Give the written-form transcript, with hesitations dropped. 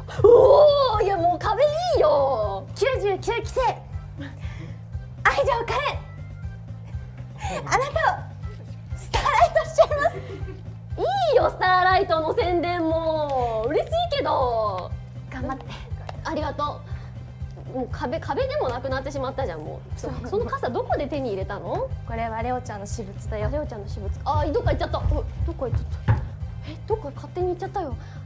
おお、いやもう壁いいよ。99期生愛情カレン、あなたをスターライトしちゃいます。いいよスターライトの宣伝も嬉しいけど、頑張って。ありがとう。もう壁でもなくなってしまったじゃん。もうその傘どこで手に入れたの？ これはレオちゃんの私物だよ。 レオちゃんの私物。あ、どっか行っちゃった。どっか行っちゃった。どっか勝手に行っちゃったよ。